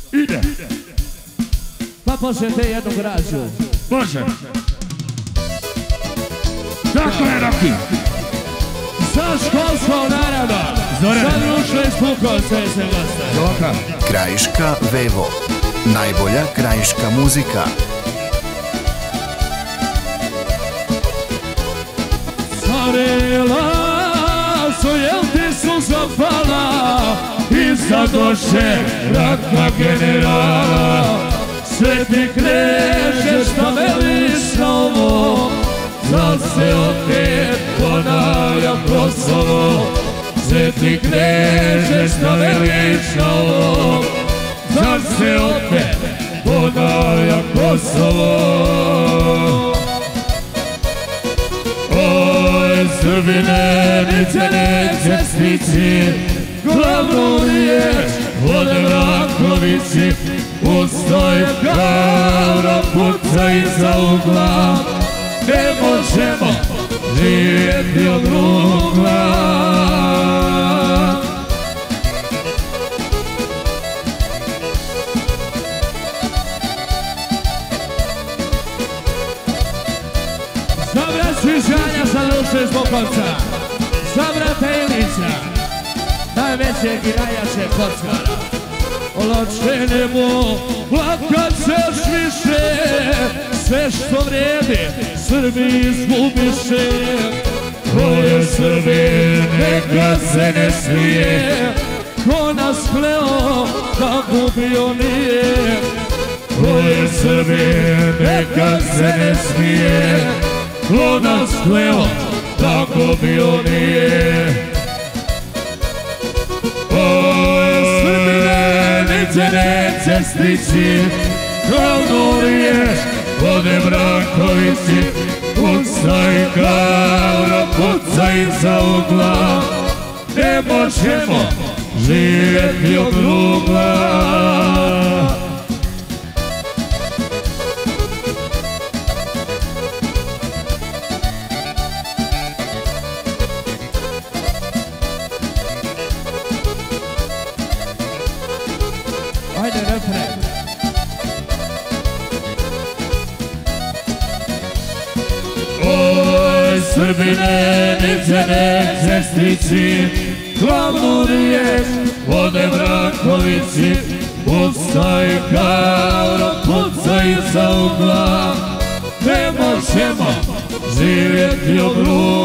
Ide. Pa možete jednu građu. Može. Tako je, Roki. Za školsko naravno. Zoran. Za društvo iz Pukovce se goste. Zoka. Krajiška Vevo. Najbolja krajiška muzika. Carila su, jel ti su zapala i zadoše raka generala. Sveti kneže šta veliš na ovo, da se opet ponavlja Kosovo. Sveti kneže šta veliš na ovo, da se opet ponavlja Kosovo. Oj, Srbine, nice neće stići glavnu riječ od Vrakovići. Ustaj kao puca iza ugla, ne možemo živjeti od rugla. Za brat Svižanja, za duše iz Bukovca, za brata Ilića, najvećeg i najjačeg kockara. Olačenemo, plakat se još više, sve što vrijedi Srbi izgubiše. Ko je Srbi, neka se ne smije, ko nas kleo da gubio nije. Ko je Srbi, neka se ne smije, ko nas kleo da gubio nije. Neće stići glavnu riječ od Brankovići. Pucaj Gavro, pucaj iza ugla, ne možemo živjeti od rugla. Ajde, refren. Oj, Srbine, nice neće stići glavnu riječ od Brankovići. Pucaj Gavro, pucaj iza ugla, ne možemo živjeti od rugla.